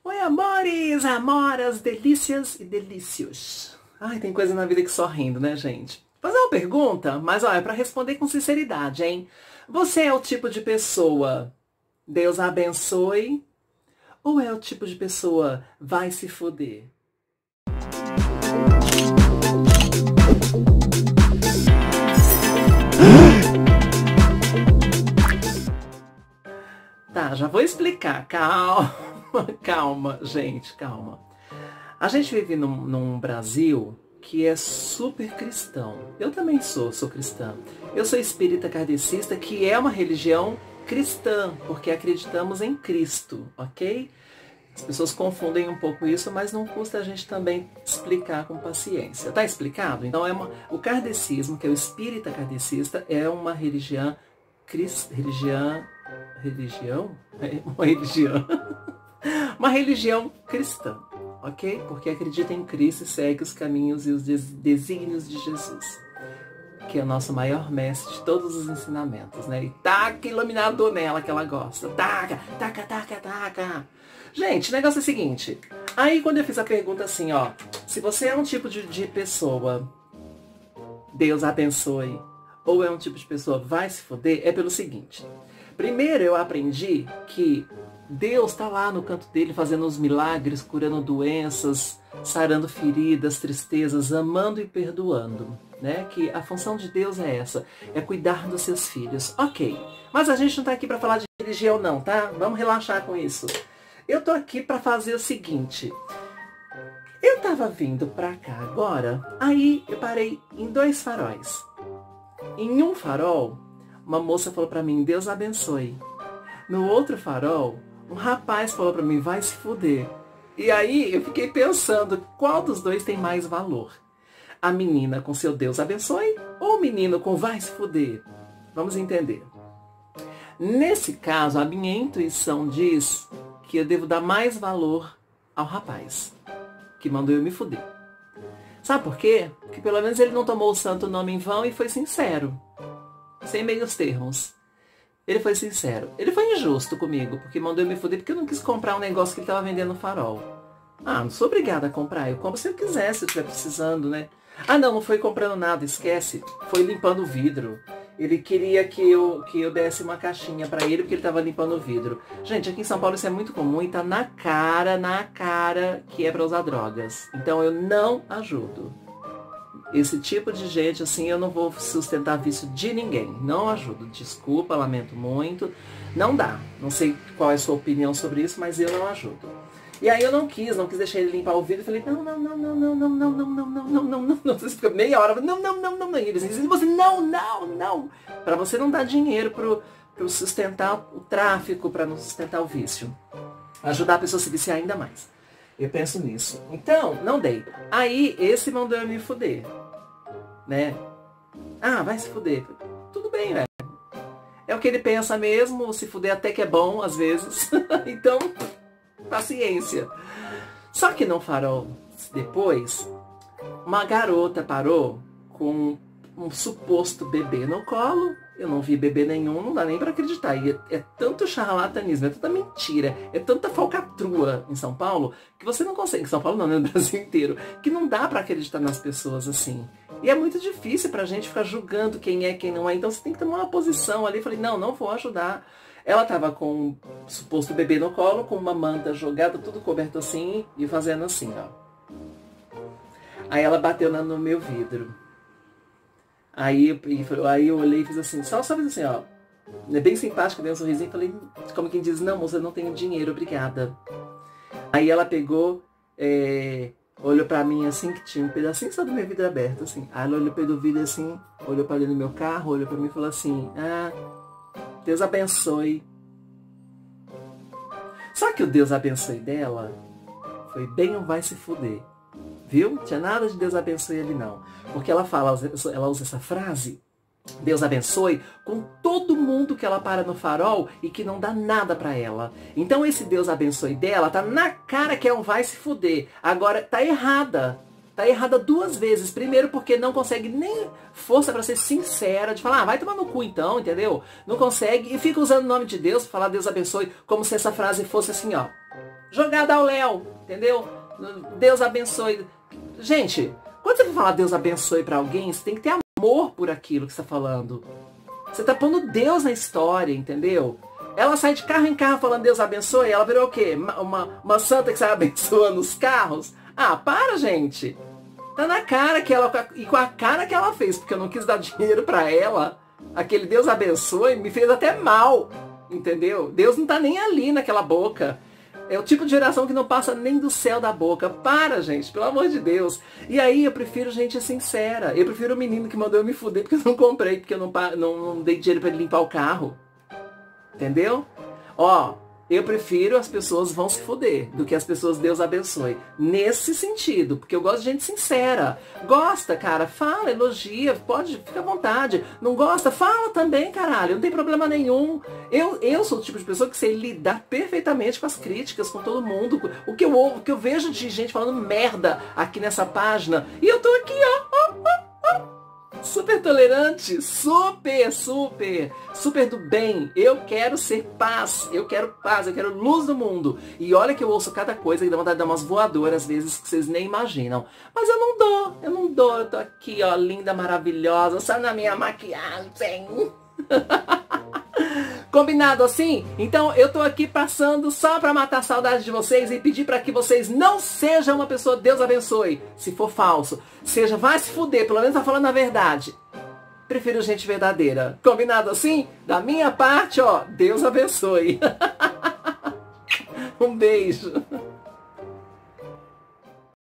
Oi, amores, amoras, delícias e delícios. Ai, tem coisa na vida que só rindo, né, gente? Vou fazer uma pergunta, mas olha, para responder com sinceridade, hein? Você é o tipo de pessoa, Deus abençoe, ou é o tipo de pessoa, vai se foder? Tá, já vou explicar. Calma, calma, gente, calma. A gente vive num Brasil que é super cristão. Eu também sou cristã. Eu sou espírita kardecista, que é uma religião cristã, porque acreditamos em Cristo, ok? As pessoas confundem um pouco isso, mas não custa a gente também explicar com paciência. Tá explicado? Então, o kardecismo, que é o espírita kardecista, é uma religião uma religião cristã, ok? Porque acredita em Cristo e segue os caminhos e os desígnios de Jesus, que é o nosso maior mestre de todos os ensinamentos, né? E taca iluminador nela que ela gosta. Taca, taca, taca, taca. Gente, o negócio é o seguinte. Aí quando eu fiz a pergunta assim, ó, se você é um tipo de pessoa, Deus abençoe, ou é um tipo de pessoa, vai se foder, é pelo seguinte. Primeiro eu aprendi que Deus está lá no canto dele fazendo os milagres, curando doenças, sarando feridas, tristezas, amando e perdoando, né? Que a função de Deus é essa, é cuidar dos seus filhos. Ok, mas a gente não está aqui para falar de religião não, tá? Vamos relaxar com isso. Eu tô aqui para fazer o seguinte. Eu tava vindo para cá agora, aí eu parei em 2 faróis. Em um farol, uma moça falou para mim, Deus abençoe. No outro farol, um rapaz falou para mim, vai se fuder. E aí eu fiquei pensando, qual dos dois tem mais valor? A menina com seu Deus abençoe ou o menino com vai se fuder? Vamos entender. Nesse caso, a minha intuição diz que eu devo dar mais valor ao rapaz, que mandou eu me fuder. Sabe por quê? Porque pelo menos ele não tomou o santo nome em vão e foi sincero. Sem meios termos. Ele foi sincero. Ele foi injusto comigo, porque mandou eu me fuder, porque eu não quis comprar um negócio que ele estava vendendo no farol. Ah, não sou obrigada a comprar. Eu compro se eu quiser, se eu estiver precisando, né? Ah, não foi comprando nada, esquece. Foi limpando o vidro. Ele queria que eu desse uma caixinha para ele, porque ele estava limpando o vidro. Gente, aqui em São Paulo isso é muito comum e tá na cara que é para usar drogas. Então eu não ajudo. Esse tipo de gente, assim, eu não vou sustentar vício de ninguém. Não ajudo. Desculpa, lamento muito. Não dá. Não sei qual é a sua opinião sobre isso, mas eu não ajudo. E aí eu não quis deixar ele limpar o vidro. Falei, não. Você fica meia hora, não. E eles dizem, você, não. Pra você não dar dinheiro pro sustentar o tráfico, pra não sustentar o vício. Ajudar a pessoa a se viciar ainda mais. Eu penso nisso. Então, não dei. Aí, esse mandou eu me fuder. Né? Ah, vai se fuder. Tudo bem, velho. É o que ele pensa mesmo. Se fuder até que é bom, às vezes. Então, paciência. Só que no farol, depois, uma garota parou com um suposto bebê no colo. Eu não vi bebê nenhum, não dá nem pra acreditar. E é tanto charlatanismo, é tanta mentira, é tanta falcatrua em São Paulo, que você não consegue, em São Paulo não, né, no Brasil inteiro, que não dá pra acreditar nas pessoas assim. E é muito difícil pra gente ficar julgando quem é, quem não é. Então você tem que tomar uma posição ali. Eu falei, não vou ajudar. Ela tava com um suposto bebê no colo, com uma manta jogada, tudo coberto assim, e fazendo assim, ó. Aí ela bateu no meu vidro. Aí eu olhei e fiz assim, só fiz assim, ó. É bem simpática, dei um sorrisinho e falei, como quem diz, não, moça, eu não tenho dinheiro, obrigada. Aí ela pegou, olhou pra mim assim, que tinha um pedacinho só do meu vidro aberto, assim. Aí ela olhou pelo vidro assim, olhou pra dentro do meu carro, olhou pra mim e falou assim, Deus abençoe. Só que o Deus abençoe dela foi bem um vai se fuder. Viu? Não tinha nada de Deus abençoe ali não. Porque ela usa essa frase, Deus abençoe, com todo mundo que ela para no farol e que não dá nada pra ela. Então esse Deus abençoe dela tá na cara que é um vai se fuder. Agora tá errada. Tá errada 2 vezes. Primeiro porque não consegue nem força pra ser sincera, de falar, vai tomar no cu então, entendeu? Não consegue e fica usando o nome de Deus pra falar Deus abençoe, como se essa frase fosse assim, ó. Jogada ao léu, entendeu? Deus abençoe. Gente, quando você for falar Deus abençoe pra alguém, você tem que ter amor por aquilo que você tá falando. Você tá pondo Deus na história, entendeu? Ela sai de carro em carro falando Deus abençoe, ela virou o quê? Uma santa que sai abençoando os carros? Ah, para, gente! Tá na cara que ela... E com a cara que ela fez, porque eu não quis dar dinheiro pra ela, aquele Deus abençoe me fez até mal, entendeu? Deus não tá nem ali naquela boca. É o tipo de oração que não passa nem do céu da boca. Para, gente, pelo amor de Deus. E aí eu prefiro gente sincera. Eu prefiro o menino que mandou eu me fuder porque eu não comprei, porque eu não dei dinheiro pra ele limpar o carro. Entendeu? Ó, eu prefiro as pessoas vão se fuder do que as pessoas Deus abençoe. Nesse sentido, porque eu gosto de gente sincera. Gosta, cara, fala, elogia, pode, fica à vontade. Não gosta, fala também, caralho, não tem problema nenhum. Eu sou o tipo de pessoa que sei lidar perfeitamente com as críticas, com todo mundo. O que eu vejo de gente falando merda aqui nessa página. E eu tô aqui, ó. Super tolerante, super do bem. Eu quero ser paz, eu quero luz no mundo. E olha que eu ouço cada coisa e dá vontade de dar umas voadoras às vezes que vocês nem imaginam. Mas eu não dou, eu tô aqui, ó, linda, maravilhosa, só na minha maquiagem. Combinado assim? Então eu tô aqui passando só pra matar a saudade de vocês e pedir pra que vocês não sejam uma pessoa Deus abençoe. Se for falso, seja vai se fuder, pelo menos tá falando a verdade. Prefiro gente verdadeira. Combinado assim? Da minha parte, ó, Deus abençoe. Um beijo.